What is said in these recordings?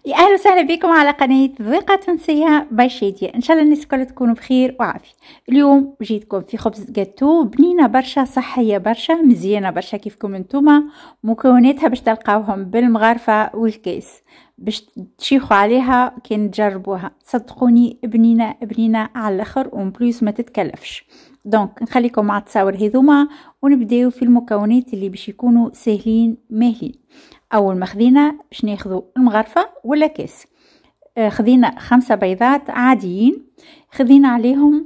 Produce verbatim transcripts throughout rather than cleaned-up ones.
يا اهلا وسهلا بكم على قناه ذوقة تونسيه باي شادية. ان شاء الله الناس الكل تكونوا بخير وعافيه. اليوم جيتكم في خبز جاتو بنينه برشا، صحيه برشا، مزيانه برشا كيفكم انتوما. مكوناتها باش تلقاوهم بالمغارفه والكيس، باش تشيخوا عليها كان تجربوها. صدقوني بنينه بنينه على الاخر ومن بليس ما تتكلفش. دونك نخليكم مع التصاور هذوما ونبداو في المكونات اللي باش يكونوا سهلين ماهلين. اول ما خذينا باش ناخذوا المغرفه ولا كاس. آه خذينا خمسة بيضات عاديين، خذينا عليهم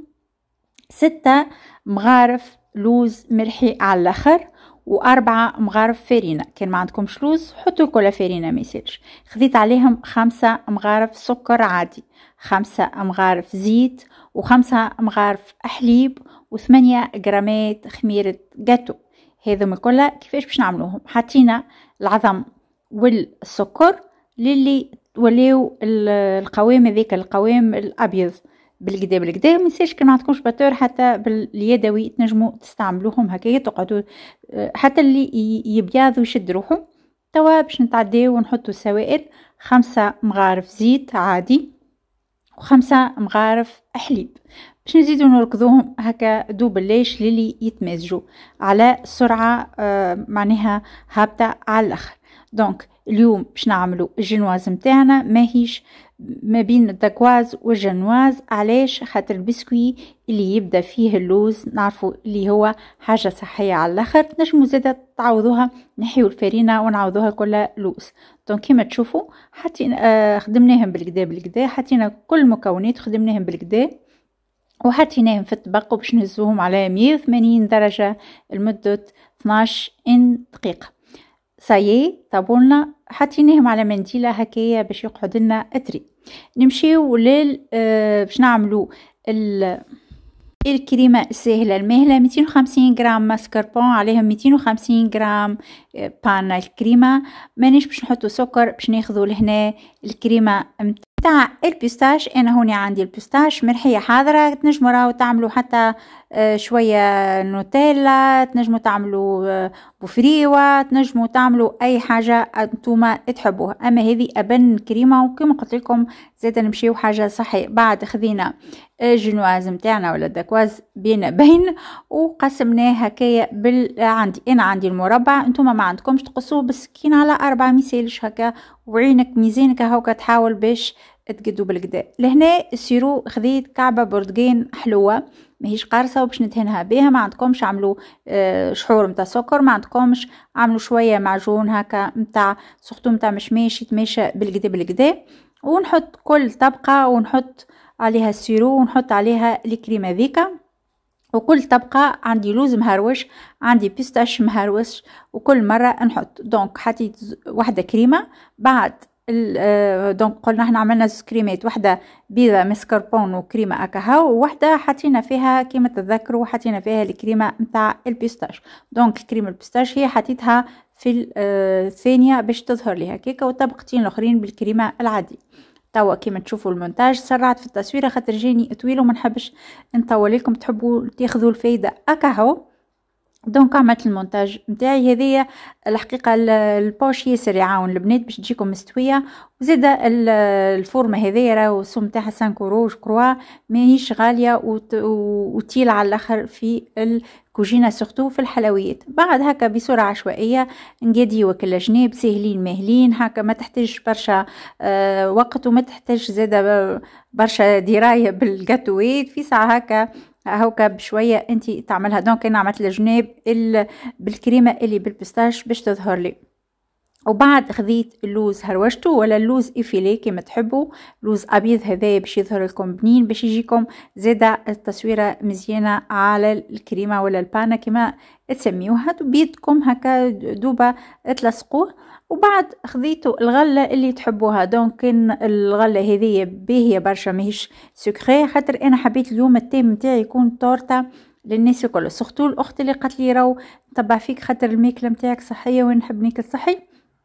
ستة مغارف لوز ملحي على الاخر، واربعة مغارف فارينة. كان ما عندكمش لوز حطوا كل فارينة ما يسالش. خذيت عليهم خمسة مغارف سكر عادي، خمسة مغارف زيت، وخمسة مغارف حليب، وثمانية جرامات خميرة جاتو. هذم كلها كيفاش باش نعملوهم؟ حطينا العظم والسكر للي ولاو القوام هذاك، القوام الابيض بالقدا بالقدا. ما ينساش كان ما عندكمش باتور حتى باليدوي تنجموا تستعملوهم هكايا، تقعدوا حتى اللي يبيض ويشد روحه. توا باش نتعداو ونحطوا السوائل. خمسة مغارف زيت عادي وخمسة مغارف حليب، باش نزيدو نركضوهم هكا دوب الليش للي يتمازجوا على سرعه آه معناها هابطه على الاخر. دونك اليوم باش نعملوا الجنواز نتاعنا، ماهيش ما بين الدكواز والجنواز. علاش؟ خاطر البسكوي اللي يبدا فيه اللوز نعرفوا اللي هو حاجه صحيه على الاخر. نجموا زاده تعوضوها، نحيو الفارينه ونعوضوها كلها لوز. دونك كيما تشوفوا حتى آه خدمناهم بالكدا بالكدا، حطينا كل المكونات خدمناهم بالكدا وحطيناهم في الطبق باش نهزوهم على مية وثمانين درجه لمده اثناش دقيقه. صايي طابولنا، حطيناهم على منديله هكايا باش يقعد لنا اتري. نمشيو لل آه باش نعملوا ال الكريمه الساهله الماهله. مئتين وخمسين غرام ماسكربون عليهم مئتين وخمسين غرام بان الكريمه. مانيش باش نحطوا سكر، باش ناخذوا لهنا الكريمه تاع البيستاش. انا هوني عندي البيستاش مرحيه حاضره، تنجموا راهو تعملوا حتى شويه نوتيلا، تنجموا تعملوا بوفريوه، تنجموا تعملوا اي حاجه انتوما تحبوها. اما هذه ابن كريمه، وكما قلت لكم زاد نمشيو حاجه صحيه. بعد خذينا الجنواز نتاعنا ولا الدكواز بين بين وقسمناه هكايا بال عندي انا عندي المربع، انتوما ما عندكمش تقصوه بالسكين على أربعة ميسالش هكا، وعينك ميزانك هاكا تحاول باش تقدو بالقدا. لهنا السيرو خذيت كعبه برتقان حلوه ماهيش قارصه وباش ندهنها بها. ما عندكمش عملوا شحور نتاع سكر، ما عندكمش عملوا شويه معجون هكا نتاع سختو نتاع مشماش يتماشى بالقدا بالقدا. ونحط كل طبقه ونحط عليها السيرو ونحط عليها الكريمه ذيكا. وكل طبقه عندي لوز مهروش، عندي بيستاش مهروش، وكل مره نحط. دونك حطيت واحده كريمه. بعد دونك قلنا احنا عملنا زوج كريمات، واحده بيضه مسكربون وكريمه اكاهو، وواحده حطينا فيها كيما تتذكروا حطينا فيها الكريمه نتاع البيستاش. دونك الكريمه البيستاش هي حطيتها في الثانيه باش تظهر لي هكاكا، والطبقتين الاخرين بالكريمه العاديه. توا كيما تشوفوا المونتاج سرعت في التصويره خاطر جاني طويل وما نحبش نطول لكم، تحبوا تاخذوا الفايده اكاهو. دونك عملت المونتاج نتاعي هذيا. الحقيقه البوش ياسر يعاون البنات باش تجيكم مستويه، وزاد الفورمه هذيا راهو السوم تاعها خمسة يورو كروا، ماهيش غاليه وتيل على الاخر في الكوجينه سورتو في الحلويات. بعد هكا بسرعه عشوائيه نقاديو كل جناب ساهلين ماهلين هكا، ما تحتاج برشا آه وقت وما تحتاج زاده برشا درايه بالجاتوات. في ساعه هكا هاكا بشويه انت تعملها. دونك انا عملت الجناب بالكريمه اللي بالبيستاش باش تظهر لي. وبعد خذيت اللوز هروشته ولا اللوز افيلي كما تحبوا، لوز ابيض هذايا باش يظهر لكم بنين، باش يجيكم زاده التصويره مزيانه على الكريمه ولا البانه كما تسميوها. بيدكم هكا دوبا تلصقوه. وبعد خذيتوا الغله اللي تحبوها. دونك الغله هذه باهيه برشا ماهيش سكري، خاطر انا حبيت اليوم التيم نتاعي يكون تورته للناس الكل. سختو الاخت اللي قالت لي راهو نتبع فيك خاطر الماكله نتاعك صحيه وانا نحب ناكل صحي،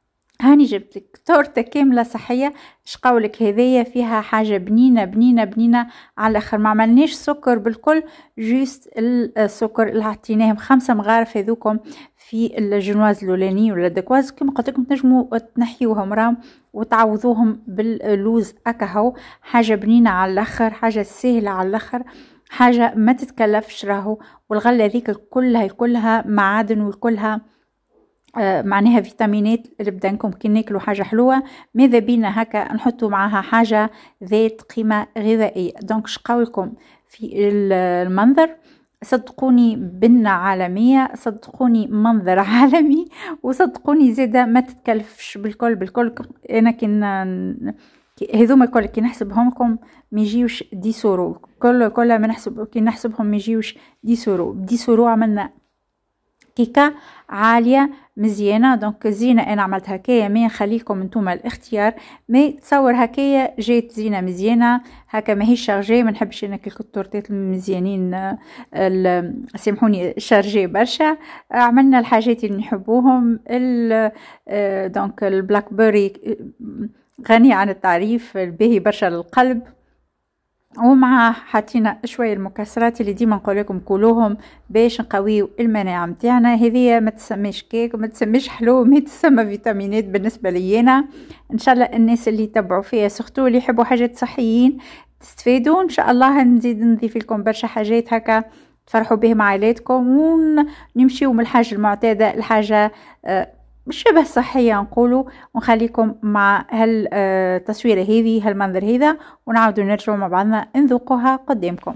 هاني جبت لك تورته كامله صحيه. اش قولك هذيا فيها حاجه بنينه بنينه بنينه على الاخر، ما عملناش سكر بالكل، جوست السكر اللي عطيناهم خمسه مغارف هذوكم في الجنواز الاولاني ولا الدكواز كما قلت لكم، تنجموا تنحيوهم راهم وتعوضوهم باللوز اكاهو. حاجه بنينه على الاخر، حاجه سهله على الاخر، حاجه ما تتكلفش راهو. والغله هذيك كلها كلها معادن وكلها آه معناها فيتامينات اللي بدانكم كي ناكلوا حاجه حلوه ماذا بينا هكا نحطوا معاها حاجه ذات قيمه غذائيه. دونك شقولكم في المنظر، صدقوني بنة عالمية، صدقوني منظر عالمي، وصدقوني زيادة ما تتكلفش بالكل بالكل. انا كنا هذوما الكل كي نحسبهم لكم ما يجيوش دي سورو، كل كل ما نحسب كي نحسبهم ما يجيوش دي سورو. دي سورو عملنا كيكه عاليه مزيانه. دونك زينه انا عملت هكايا، ما نخليكم انتوما الاختيار. ما تصور هكايا جات زينه مزيانه هكا، ماهيش شارجي. ما نحبش انا كل التورتات المزيانين سامحوني شارجي برشا. عملنا الحاجات اللي نحبوهم. دونك البلاك بيري غني عن التعريف، الباهي برشا للقلب، ومع حطينا شويه المكسرات اللي ديما نقول لكم كلوهم باش نقويو المناعه نتاعنا. هذه ما تسميش كيك وما تسميش حلو، ما تسمى فيتامينات بالنسبه لي انا. ان شاء الله الناس اللي يتبعوا فيها سختو اللي يحبوا حاجات صحيين تستفيدوا. ان شاء الله نزيد نضيف لكم برشا حاجات هكا تفرحوا بهم عائلاتكم، ونمشيو من الحاجه المعتاده الحاجه آه شبه صحية نقولوا، ونخليكم مع هالتصويرة هذه هالمنظر هذا، ونعاودوا نرجعوا مع بعضنا نذوقوها قدامكم.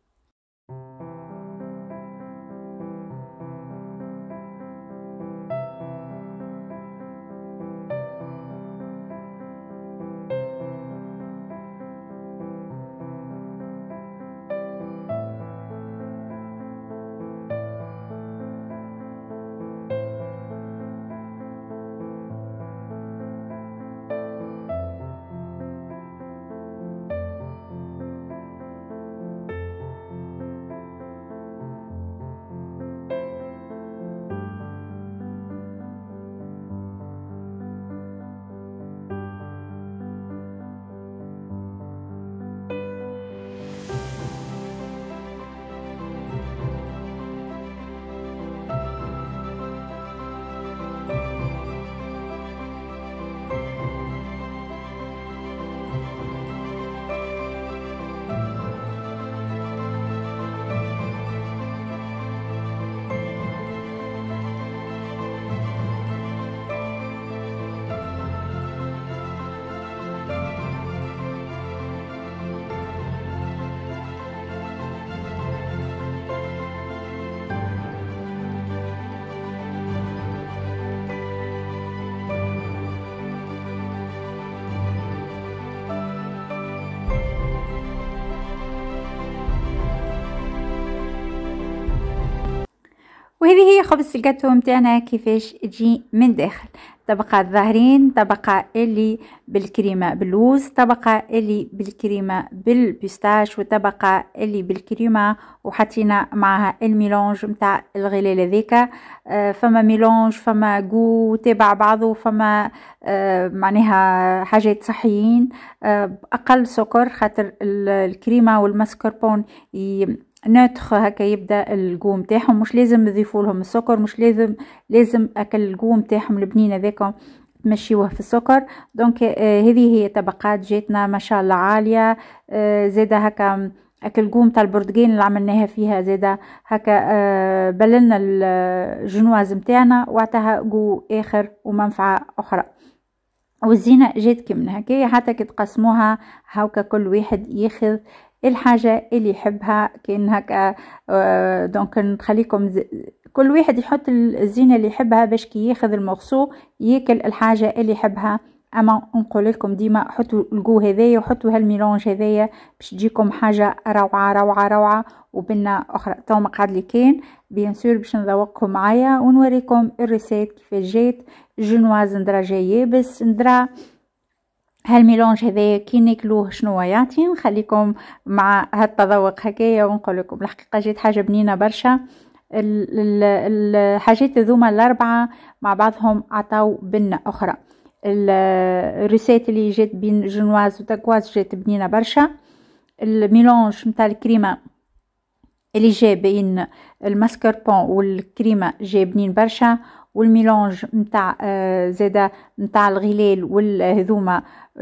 وهذه هي خبز الجاتو متاعنا كيفاش تجي من داخل. طبقة الظاهرين، طبقة اللي بالكريمة باللوز، طبقة اللي بالكريمة بالبيستاش، وطبقة اللي بالكريمة وحطينا معها الميلونج متاع الغلال هذيك. آه فما ميلونج، فما جو تبع بعضه، فما آه معناها حاجات صحيين آه اقل سكر، خاطر الكريمة والمسكربون نوتخ هكا يبدا الجو نتاعهم، مش لازم نضيفوا لهم السكر، مش لازم لازم اكل الجو نتاعهم البنين هذاك تمشيوه في السكر. دونك آه هذه هي طبقات جاتنا ما شاء الله عاليه. آه زاده هكا اكل جو نتاع البرتقال اللي عملناها فيها زاده هكا آه بللنا الجنواز نتاعنا وعطاها جو اخر ومنفعه اخرى. والزينه جات كمن هكايا حتى كي تقسموها هاكا كل واحد ياخذ الحاجة اللي يحبها. كأن هكا آه دونك نخليكم كل واحد يحط الزينة اللي يحبها باش كي ياخذ المغصو ياكل الحاجة اللي يحبها. اما نقول لكم ديما حطوا الجو هذايا وحطوا هالميلونج هذايا باش تجيكم حاجة روعة روعة روعة وبنة اخرى. تو مقعد لي كان بيان سور باش نذوقكم معايا ونوريكم الريسيت كيفاش جات. جنواز ندرا جاي يابس، ندرا هالميلونج هذايا كي ناكلوه شنو يعطي. نخليكم مع هالتذوق هكايا ونقول لكم الحقيقه جات حاجه بنينه برشا. الحاجات هذوما الاربعه مع بعضهم عطاو بنه اخرى. الريسيت اللي جات بين جنواز وتاكواز جات بنينه برشا. الميلونج نتاع الكريمه اللي جا بين الماسكربون والكريمه جا بنين برشا. والميلونج نتاع زاده نتاع الغلال والهذوما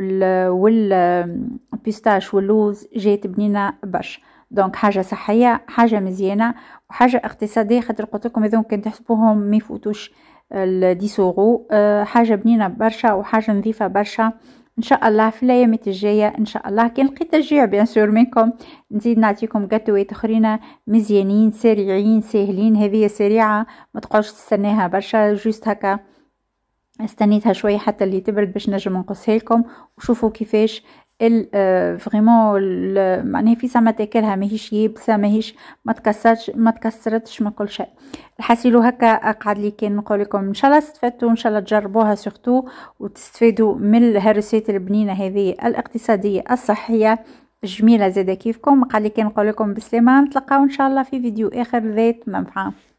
والبيستاش واللوز جات بنينه برشا. دونك حاجه صحيه، حاجه مزيانه، وحاجه اقتصاديه، خاطر قلت لكم هذوما كان تحسبوهم ما يفوتوش عشرة اورو. حاجه بنينه برشا وحاجه نظيفه برشا. ان شاء الله في الايامات الجايه ان شاء الله كان لقيت تشجيع بيان سور منكم نزيد نعطيكم جاتوات اخرين مزيانين سريعين ساهلين. هذه سريعه ما تقعدش تستناها برشا، جوست هكا استنيتها شويه حتى اللي تبرد باش نجم نقصها لكم وشوفوا كيفاش ال فريمون معناها في سما تاكلها ماهيش يابسه ماهيش ما تكسرتش ما تكسرتش من كل شيء. الحسيلو هكا قعد لي كان نقول لكم ان شاء الله استفدتوا ان شاء الله تجربوها سورتو وتستفيدوا من الهرسات البنينه هذه الاقتصاديه الصحيه جميله زاده كيفكم. قعد لي كان نقول لكم بسلامه، نتلقاو ان شاء الله في فيديو اخر ذات منفعه.